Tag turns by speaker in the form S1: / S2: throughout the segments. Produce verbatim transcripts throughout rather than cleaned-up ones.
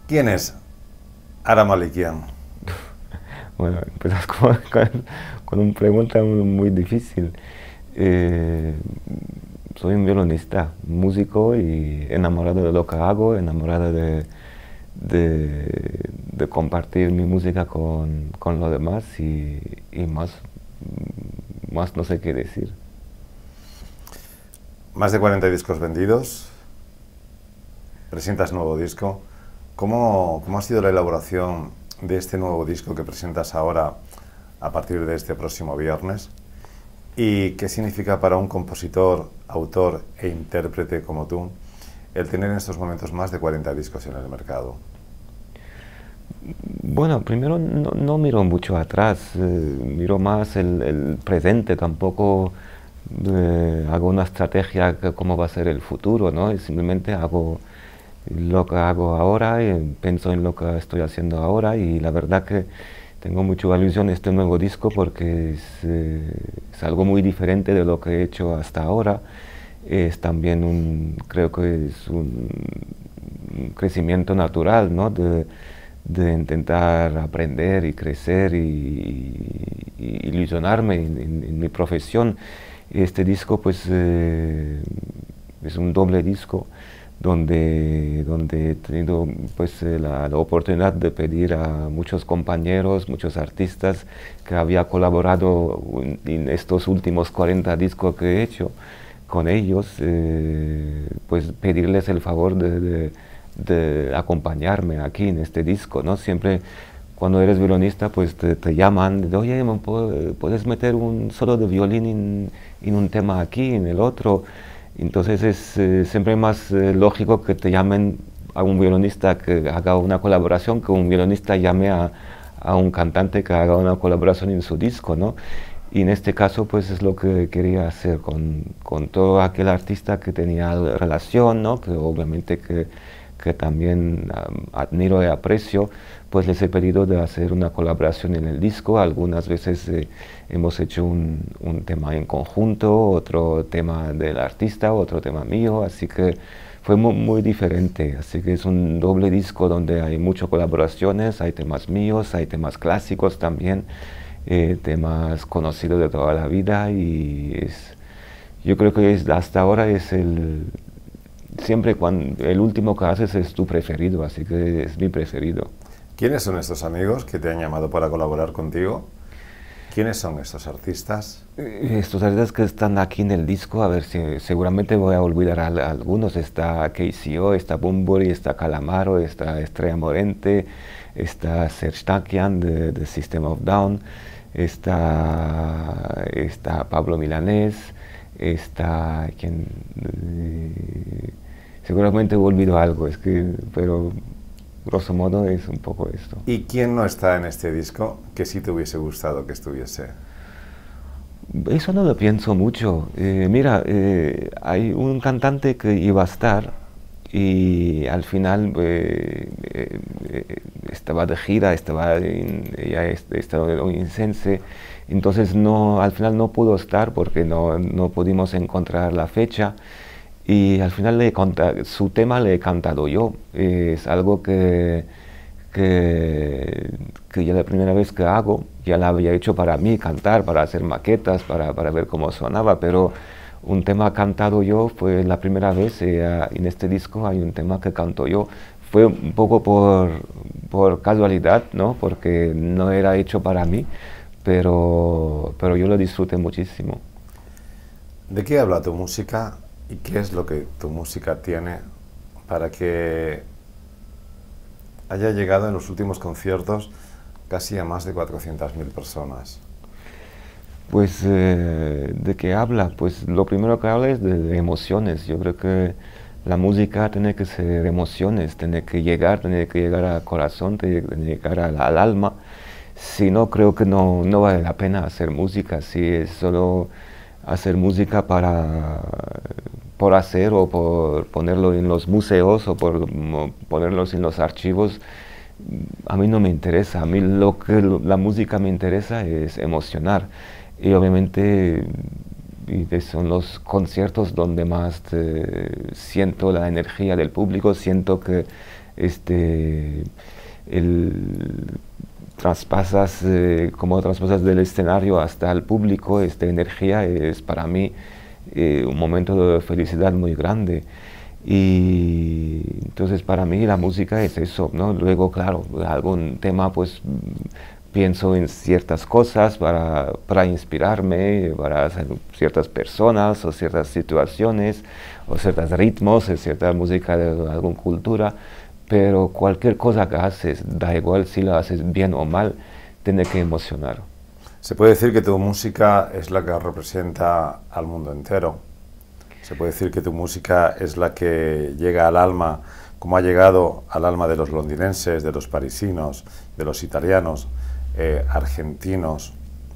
S1: ¿Quién es Aram Malikian?
S2: Bueno, empezas con, con, con una pregunta muy, muy difícil. Eh, Soy un violonista, músico y enamorado de lo que hago, enamorado de, de, de compartir mi música con, con los demás y, y más, más no sé qué decir.
S1: Más de cuarenta discos vendidos, presentas nuevo disco. ¿Cómo, cómo ha sido la elaboración de este nuevo disco que presentas ahora a partir de este próximo viernes? ¿Y qué significa para un compositor, autor e intérprete como tú el tener en estos momentos más de cuarenta discos en el mercado?
S2: Bueno, primero no, no miro mucho atrás, eh, miro más el, el presente, tampoco eh, hago una estrategia de cómo va a ser el futuro, ¿no? Y simplemente hago lo que hago ahora, y pienso en lo que estoy haciendo ahora y la verdad que tengo mucha ilusión este nuevo disco porque es, eh, es algo muy diferente de lo que he hecho hasta ahora. Es también un, creo que es un, un crecimiento natural, ¿no? De, de intentar aprender y crecer y, y ilusionarme en, en, en mi profesión. Este disco pues eh, es un doble disco donde, donde he tenido pues eh, la, la oportunidad de pedir a muchos compañeros, muchos artistas que había colaborado en, en estos últimos cuarenta discos que he hecho con ellos, eh, pues pedirles el favor de, de, de acompañarme aquí en este disco, ¿no? Siempre cuando eres violonista, pues te, te llaman, de, oye, ¿puedes meter un solo de violín en, en un tema aquí, en el otro? Entonces es eh, siempre más eh, lógico que te llamen a un violonista que haga una colaboración, que un violonista llame a, a un cantante que haga una colaboración en su disco, ¿no? Y en este caso, pues es lo que quería hacer con, con todo aquel artista que tenía relación, ¿no? Que obviamente que, que también um, admiro y aprecio, pues les he pedido de hacer una colaboración en el disco. Algunas veces eh, hemos hecho un, un tema en conjunto, otro tema del artista, otro tema mío, así que fue muy, muy diferente. Así que es un doble disco donde hay muchas colaboraciones, hay temas míos, hay temas clásicos también. Eh, temas conocidos de toda la vida y es, yo creo que es, hasta ahora es el, siempre cuando el último que haces es tu preferido, así que es mi preferido.
S1: ¿Quiénes son estos amigos que te han llamado para colaborar contigo? ¿Quiénes son estos artistas?
S2: Eh, Estos artistas que están aquí en el disco, a ver si seguramente voy a olvidar a, a algunos, está K C O, está Bunbury, está Calamaro, está Estrella Morente, está Serj Tankian de, de System of Down, está, está Pablo Milanés, está quien eh, seguramente olvido algo, es que, pero grosso modo es un poco esto.
S1: ¿Y quién no está en este disco que sí te hubiese gustado que estuviese?
S2: Eso no lo pienso mucho. Eh, mira, eh, hay un cantante que iba a estar y al final eh, eh, eh, estaba de gira, estaba en, ella est- estaba en Sense, entonces no, al final no pudo estar porque no, no pudimos encontrar la fecha y al final le conta- su tema le he cantado yo. Eh, es algo que que, que ya la primera vez que hago, ya la había hecho para mí, cantar, para hacer maquetas, para, para ver cómo sonaba, pero un tema cantado yo fue la primera vez, eh, en este disco hay un tema que canto yo, fue un poco por, por casualidad, ¿no? Porque no era hecho para mí, pero, pero yo lo disfruté muchísimo.
S1: ¿De qué habla tu música y qué es lo que tu música tiene para que haya llegado en los últimos conciertos casi a más de cuatrocientas mil personas?
S2: Pues, eh, ¿de qué habla? Pues lo primero que habla es de, de emociones. Yo creo que la música tiene que ser emociones, tiene que llegar, tiene que llegar al corazón, tiene que llegar al, al alma. Si no, creo que no, no vale la pena hacer música. Si es solo hacer música para, por hacer o por ponerlo en los museos o por mo- ponerlos en los archivos, a mí no me interesa. A mí lo que lo- la música me interesa es emocionar. Y obviamente y de- son los conciertos donde más eh, siento la energía del público, siento que este, el, traspasas, eh, como traspasas del escenario hasta el público, esta energía es para mí eh, un momento de felicidad muy grande. Y entonces para mí la música es eso, ¿no? Luego, claro, algún tema, pues pienso en ciertas cosas para, para inspirarme, para hacer ciertas personas o ciertas situaciones o ciertos ritmos, cierta música de alguna cultura, pero cualquier cosa que haces, da igual si la haces bien o mal, tiene que emocionar.
S1: Se puede decir que tu música es la que representa al mundo entero. Se puede decir que tu música es la que llega al alma, como ha llegado al alma de los londinenses, de los parisinos, de los italianos, eh, argentinos.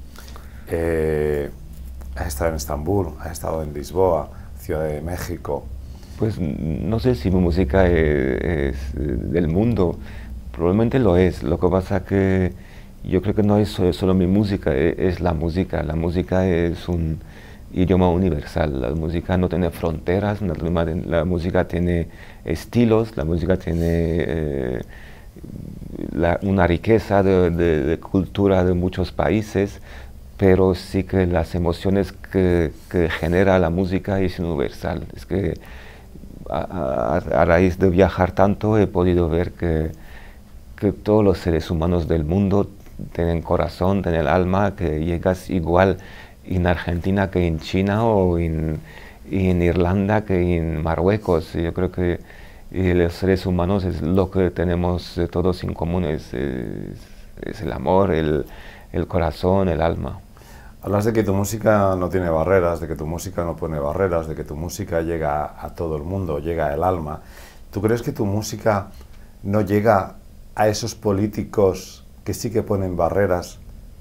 S1: Eh, has estado en Estambul, has estado en Lisboa, Ciudad de México.
S2: Pues no sé si mi música es, es del mundo, probablemente lo es. Lo que pasa es que yo creo que no es solo mi música, es la música. La música es un idioma universal. La música no tiene fronteras, la, la música tiene estilos, la música tiene eh, la, una riqueza de, de, de cultura de muchos países, pero sí que las emociones que, que genera la música es universal. Es que a, a, a raíz de viajar tanto he podido ver que, que todos los seres humanos del mundo tienen corazón, tienen alma, que llegas igual en Argentina que en China o en, en Irlanda que en Marruecos. Yo creo que eh, los seres humanos es lo que tenemos eh, todos en común, es, es, es el amor, el, el corazón, el alma.
S1: Hablas de que tu música no tiene barreras, de que tu música no pone barreras, de que tu música llega a, a todo el mundo, llega al alma. ¿Tú crees que tu música no llega a esos políticos que sí que ponen barreras?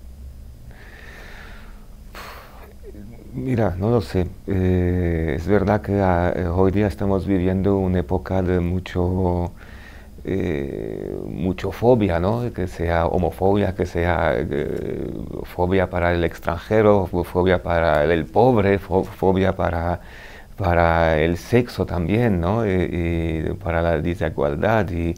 S2: Mira, no lo sé. Eh, es verdad que a, hoy día estamos viviendo una época de mucho, eh, mucho fobia, ¿no? Que sea homofobia, que sea eh, fobia para el extranjero, fobia para el pobre, fo fobia para, para el sexo también, ¿no? Y, y para la desigualdad. Y,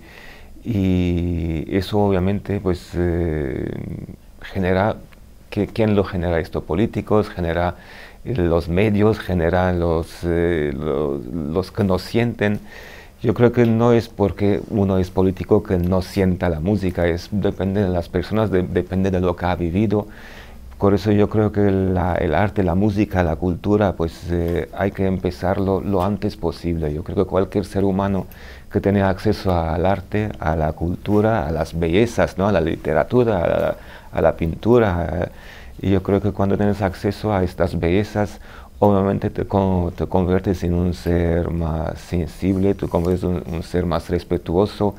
S2: y eso obviamente pues eh, genera... Que, ¿Quién lo genera esto? Políticos, genera eh, los medios, genera los, eh, los, los que no sienten. Yo creo que no es porque uno es político que no sienta la música, es, depende de las personas, de, depende de lo que ha vivido. Por eso yo creo que la, el arte, la música, la cultura, pues eh, hay que empezarlo lo antes posible. Yo creo que cualquier ser humano que tiene acceso al arte, a la cultura, a las bellezas, ¿no? A la literatura, a la, a la pintura. Y yo creo que cuando tienes acceso a estas bellezas, obviamente te, con, te conviertes en un ser más sensible, te conviertes en un, un ser más respetuoso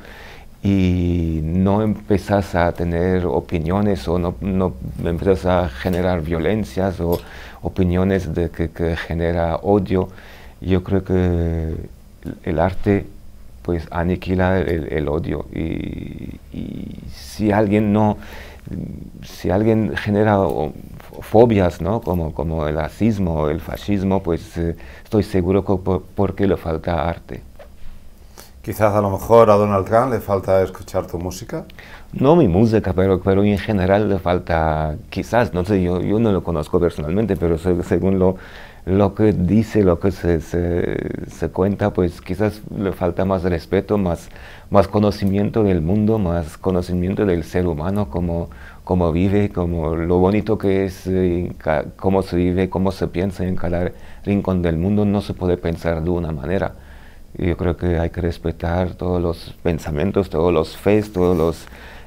S2: y no empiezas a tener opiniones o no, no empiezas a generar violencias o opiniones de que, que genera odio. Yo creo que el arte pues aniquila el, el odio y, y si alguien no si alguien genera fobias, ¿no? como, como el racismo o el fascismo, pues eh, estoy seguro que por, porque le falta arte.
S1: Quizás a lo mejor a Donald Trump le falta escuchar tu música.
S2: No mi música, pero, pero en general le falta, quizás, no sé, yo, yo no lo conozco personalmente, pero se, según lo, lo que dice, lo que se, se, se cuenta, pues quizás le falta más respeto, más, más conocimiento del mundo, más conocimiento del ser humano, cómo, cómo vive, cómo, lo bonito que es, eh, cómo se vive, cómo se piensa en cada rincón del mundo. No se puede pensar de una manera. Yo creo que hay que respetar todos los pensamientos, todos los fes, todos los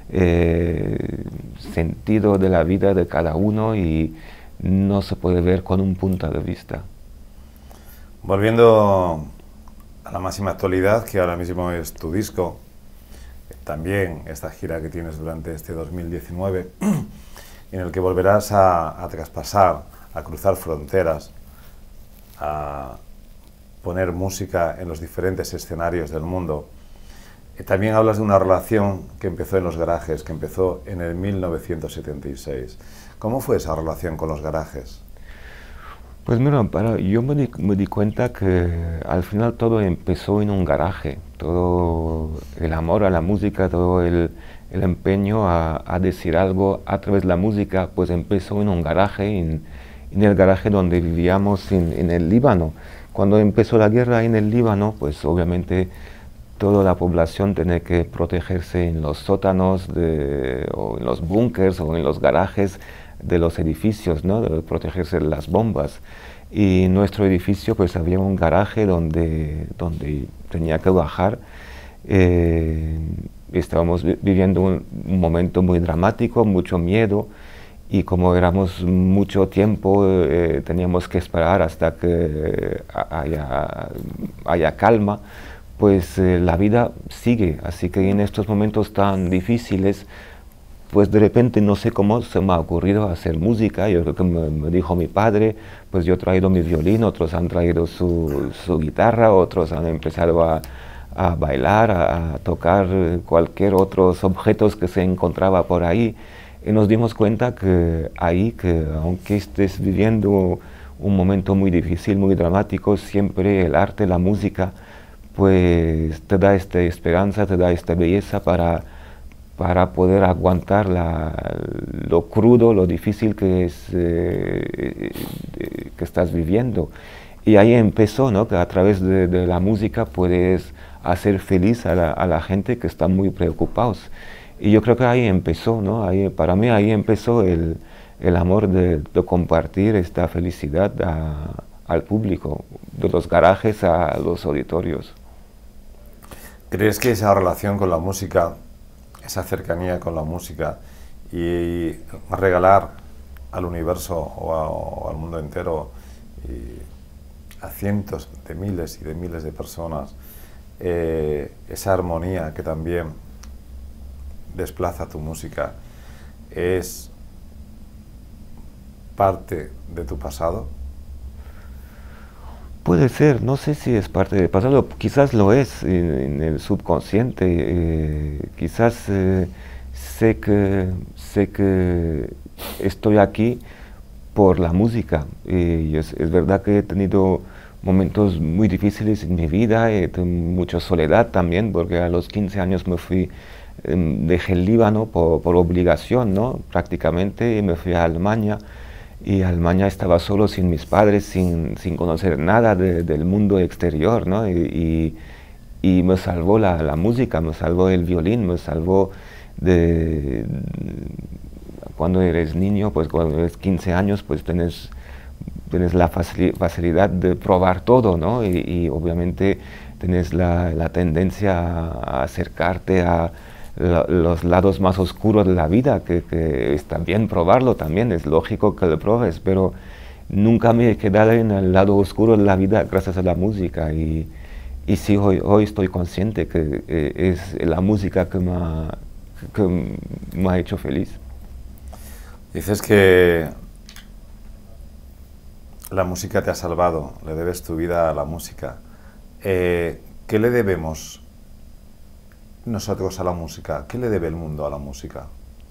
S2: eh, sentidos de la vida de cada uno y no se puede ver con un punto de vista.
S1: Volviendo a la máxima actualidad, que ahora mismo es tu disco, también esta gira que tienes durante este dos mil diecinueve, en el que volverás a, a traspasar, a cruzar fronteras, a poner música en los diferentes escenarios del mundo. Y también hablas de una relación que empezó en los garajes, que empezó en el mil novecientos setenta y seis. ¿Cómo fue esa relación con los garajes?
S2: Pues mira, para, yo me di, me di cuenta que al final todo empezó en un garaje, todo el amor a la música, todo el, el empeño a, a decir algo a través de la música, pues empezó en un garaje, en, en el garaje donde vivíamos en, en el Líbano. Cuando empezó la guerra en el Líbano, pues obviamente toda la población tenía que protegerse en los sótanos, de, o en los búnkers, o en los garajes de los edificios, ¿no? De protegerse de las bombas. Y en nuestro edificio pues había un garaje donde, donde tenía que bajar. Eh, estábamos vi viviendo un, un momento muy dramático, mucho miedo, y como éramos mucho tiempo, eh, teníamos que esperar hasta que haya, haya calma, pues eh, la vida sigue. Así que en estos momentos tan difíciles, pues de repente no sé cómo se me ha ocurrido hacer música. Yo creo que me, me dijo mi padre, pues yo he traído mi violín, otros han traído su, su guitarra, otros han empezado a, a bailar, a, a tocar cualquier otros objetos que se encontraba por ahí. Y nos dimos cuenta que ahí, que aunque estés viviendo un momento muy difícil, muy dramático, siempre el arte, la música, pues te da esta esperanza, te da esta belleza para para poder aguantar la, lo crudo, lo difícil que es eh, que estás viviendo. Y ahí empezó, ¿no? Que a través de, de la música puedes hacer feliz a la, a la gente que está muy preocupados. Y yo creo que ahí empezó, ¿no? Ahí, para mí ahí empezó el, el amor de, de compartir esta felicidad a, al público, de los garajes a los auditorios.
S1: ¿Crees que esa relación con la música, esa cercanía con la música y regalar al universo o, a, o al mundo entero y a cientos de miles y de miles de personas eh, esa armonía que también desplaza tu música, es parte de tu pasado?
S2: Puede ser, no sé si es parte del pasado, quizás lo es en, en el subconsciente, eh, quizás eh, sé, que, sé que estoy aquí por la música. Y es, es verdad que he tenido momentos muy difíciles en mi vida, he tenido mucha soledad también, porque a los quince años me fui, eh, dejé el Líbano por, por obligación, ¿no? Prácticamente, y me fui a Alemania. Y Alemania estaba solo, sin mis padres, sin, sin conocer nada de, del mundo exterior, ¿no? Y, y, y me salvó la, la música, me salvó el violín, me salvó de... Cuando eres niño, pues cuando eres quince años, pues tienes, tienes la facilidad de probar todo, ¿no? Y, y obviamente tienes la, la tendencia a acercarte a los lados más oscuros de la vida, que, que está bien probarlo también, es lógico que lo pruebes, pero nunca me he quedado en el lado oscuro de la vida gracias a la música. Y, y sí, hoy, hoy estoy consciente que eh, es la música que me, ha, que me ha hecho feliz.
S1: Dices que la música te ha salvado, le debes tu vida a la música. Eh, ¿Qué le debemos nosotros a la música? ¿Qué le debe el mundo a la música?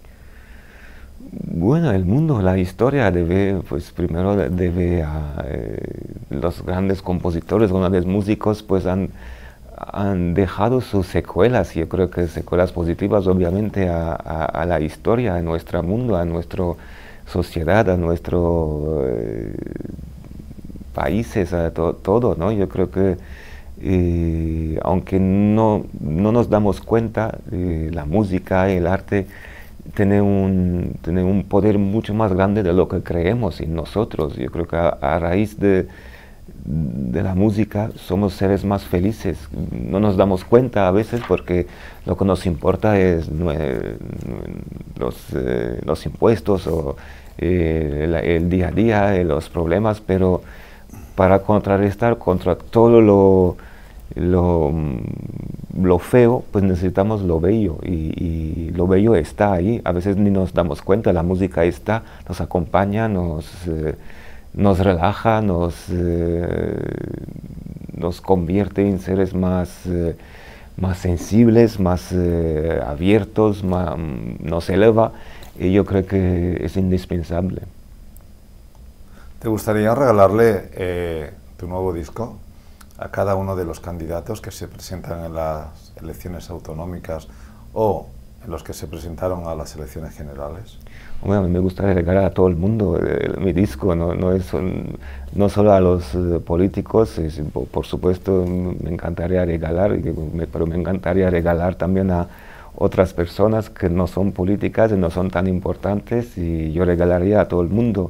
S2: Bueno, el mundo, la historia debe, pues primero debe a eh, los grandes compositores, grandes músicos, pues han, han dejado sus secuelas, yo creo que secuelas positivas obviamente a, a, a la historia, a nuestro mundo, a nuestra sociedad, a nuestros eh, países, a to, todo, ¿no? Yo creo que Eh, aunque no, no nos damos cuenta, eh, la música, el arte, tiene un, tiene un poder mucho más grande de lo que creemos en nosotros. Yo creo que a, a raíz de, de la música somos seres más felices. No nos damos cuenta a veces porque lo que nos importa es eh, los, eh, los impuestos o eh, el, el día a día, eh, los problemas, pero para contrarrestar contra todo lo, lo, lo feo, pues necesitamos lo bello, y, y lo bello está ahí. A veces ni nos damos cuenta, la música está, nos acompaña, nos, eh, nos relaja, nos, eh, nos convierte en seres más, eh, más sensibles, más eh, abiertos, más, nos eleva, y yo creo que es indispensable.
S1: ¿Te gustaría regalarle eh, tu nuevo disco a cada uno de los candidatos que se presentan en las elecciones autonómicas o en los que se presentaron a las elecciones generales?
S2: Bueno, me gustaría regalar a todo el mundo eh, mi disco, no, no, es, no solo a los eh, políticos, es, por, por supuesto me encantaría regalar, pero me encantaría regalar también a otras personas que no son políticas y no son tan importantes, y yo regalaría a todo el mundo.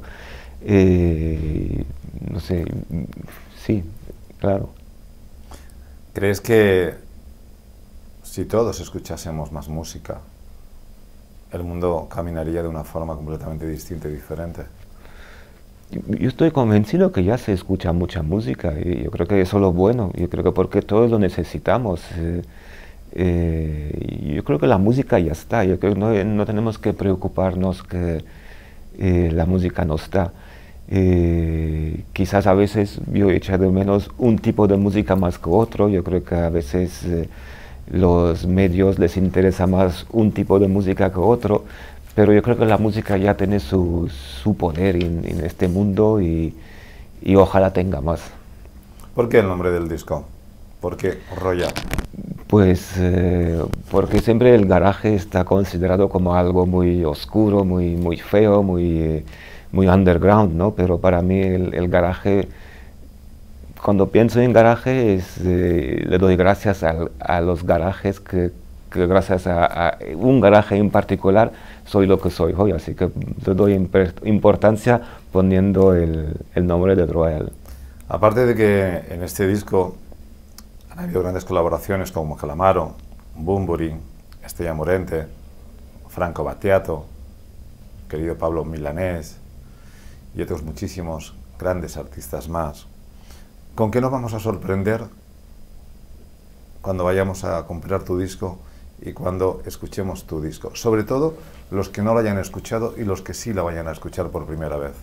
S2: Eh, no sé, sí, claro.
S1: ¿Crees que si todos escuchásemos más música, el mundo caminaría de una forma completamente distinta y diferente?
S2: Yo estoy convencido que ya se escucha mucha música, y yo creo que eso es lo bueno, yo creo que porque todos lo necesitamos. Eh, eh, yo creo que la música ya está, yo creo que no, no tenemos que preocuparnos que eh, la música no está. Eh, quizás a veces yo echo de menos un tipo de música más que otro, yo creo que a veces eh, los medios les interesa más un tipo de música que otro, pero yo creo que la música ya tiene su, su poder en, en este mundo, y, y ojalá tenga más.
S1: ¿Por qué el nombre del disco? ¿Por qué Royal?
S2: Pues eh, porque siempre el garaje está considerado como algo muy oscuro, muy, muy feo, muy, eh, muy underground, ¿no? Pero para mí el, el garaje, cuando pienso en garaje, es, eh, le doy gracias a, a los garajes, que, que gracias a, a un garaje en particular soy lo que soy hoy, así que le doy importancia poniendo el, el nombre de Royal.
S1: Aparte de que en este disco han habido grandes colaboraciones como Calamaro, Bunbury, Estrella Morente, Franco Battiato, querido Pablo Milanés y otros muchísimos grandes artistas más. ¿Con qué nos vamos a sorprender cuando vayamos a comprar tu disco y cuando escuchemos tu disco? Sobre todo los que no lo hayan escuchado y los que sí lo vayan a escuchar por primera vez.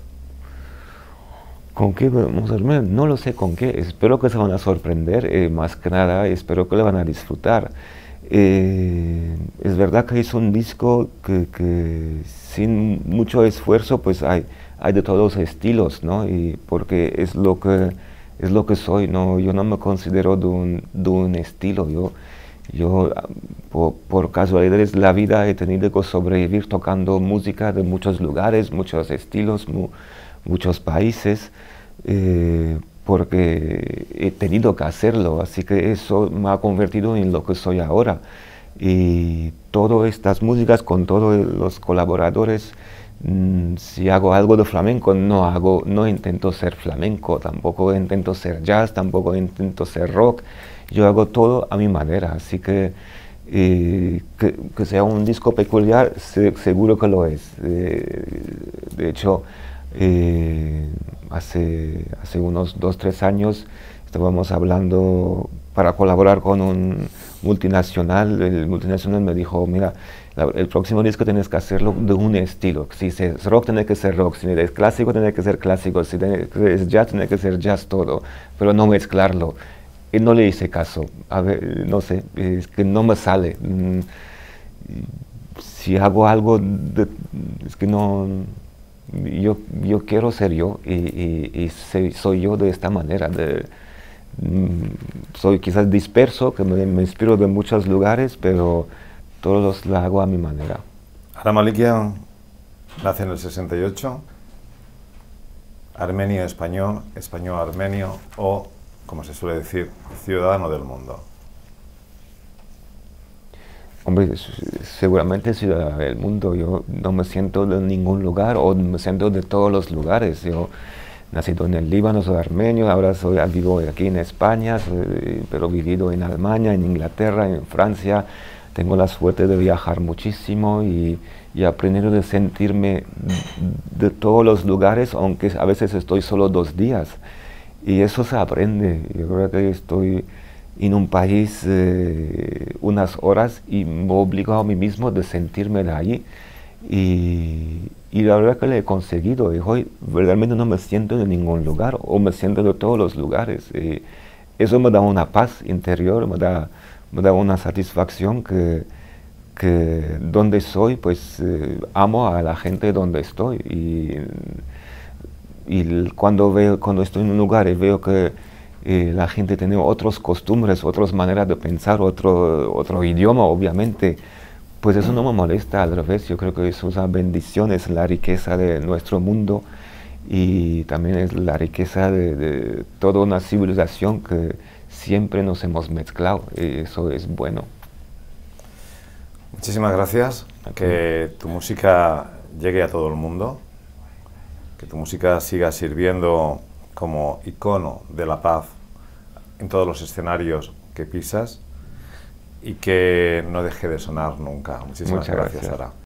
S2: ¿Con qué vamos a sorprender? No lo sé con qué. Espero que se van a sorprender, eh, más que nada espero que lo van a disfrutar. Eh, es verdad que es un disco que, que sin mucho esfuerzo pues hay, hay de todos los estilos, ¿no? Y porque es lo que, es lo que soy, ¿no? Yo no me considero de un, de un estilo. Yo, yo por, por casualidades de la vida he tenido que sobrevivir tocando música de muchos lugares, muchos estilos, mu, muchos países, eh, porque he tenido que hacerlo, así que eso me ha convertido en lo que soy ahora. Y todas estas músicas con todos los colaboradores, mmm, si hago algo de flamenco, no hago, no intento ser flamenco, tampoco intento ser jazz, tampoco intento ser rock, yo hago todo a mi manera, así que eh, que, que sea un disco peculiar, se, seguro que lo es. Eh, de hecho, Eh, hace, hace unos dos, tres años estábamos hablando para colaborar con un multinacional. El multinacional me dijo, mira, la, el próximo disco tienes que hacerlo de un estilo. Si es rock, tiene que ser rock. Si es clásico, tiene que ser clásico. Si es jazz, tiene que ser jazz todo. Pero no mezclarlo. Y no le hice caso. A ver, no sé, es que no me sale. Mm, si hago algo, de, es que no... Yo, yo quiero ser yo, y, y, y soy, soy yo de esta manera. De, mm, soy quizás disperso, que me, me inspiro de muchos lugares, pero todos lo hago a mi manera.
S1: Aram Malikian nace en el sesenta y ocho, armenio español, español armenio, o, como se suele decir, ciudadano del mundo.
S2: Hombre, seguramente ciudadano del mundo. Yo no me siento de ningún lugar, o me siento de todos los lugares. Yo nacido en el Líbano, soy armenio, ahora soy, vivo aquí en España, soy, pero he vivido en Alemania, en Inglaterra, en Francia. Tengo la suerte de viajar muchísimo y, y he aprendido de sentirme de todos los lugares, aunque a veces estoy solo dos días. Y eso se aprende. Yo creo que estoy en un país eh, unas horas y me obligo a mí mismo de sentirme de allí, y, y la verdad que lo he conseguido, y hoy verdaderamente no me siento de ningún lugar, o me siento de todos los lugares, y eso me da una paz interior, me da, me da una satisfacción que, que donde soy pues eh, amo a la gente donde estoy, y y el- cuando, veo, cuando estoy en un lugar y veo que eh, la gente tiene otras costumbres, otras maneras de pensar, otro, otro idioma, obviamente, pues eso no me molesta, al revés, yo creo que eso es una bendición, es la riqueza de nuestro mundo y también es la riqueza de, de toda una civilización que siempre nos hemos mezclado, y eso es bueno.
S1: Muchísimas gracias. Que tu música llegue a todo el mundo, que tu música siga sirviendo como icono de la paz en todos los escenarios que pisas y que no deje de sonar nunca. Muchísimas
S2: Muchas
S1: gracias,
S2: gracias.
S1: Sara.